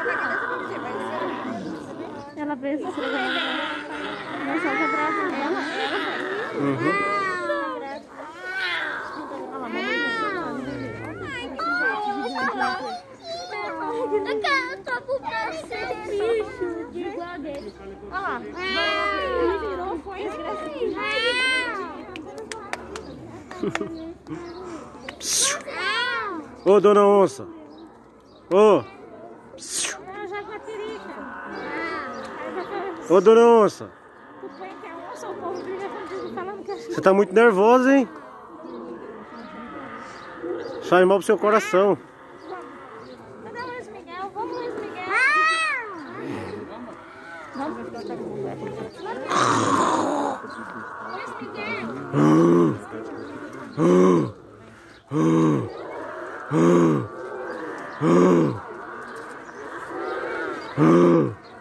Ela veio se esfregando. Não só tá brava nela, ela vai. Eu tô com bicho de igual a dele. Olha lá. Ele virou, foi Ô, dona onça. Ô. Ô, dona onça. Você tá muito nervosa, hein? Isso faz mal pro seu coração. Cadê o Luiz Miguel? Vamos, Luiz Miguel. Luiz Miguel.